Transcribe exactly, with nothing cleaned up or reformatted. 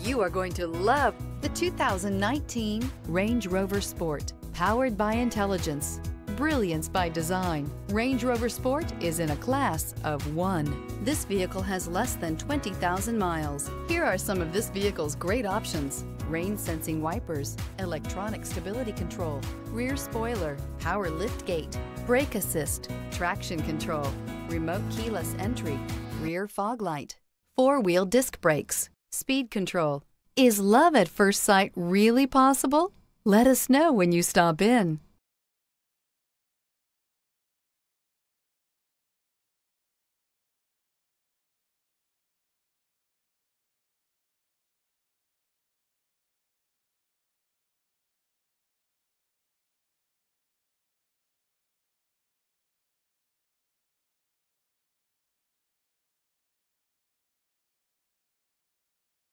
You are going to love the two thousand nineteen Range Rover Sport. Powered by intelligence, brilliance by design, Range Rover Sport is in a class of one. This vehicle has less than twenty thousand miles. Here are some of this vehicle's great options: rain-sensing wipers, electronic stability control, rear spoiler, power liftgate, brake assist, traction control, remote keyless entry, rear fog light, four-wheel disc brakes, speed control. Is love at first sight really possible? Let us know when you stop in.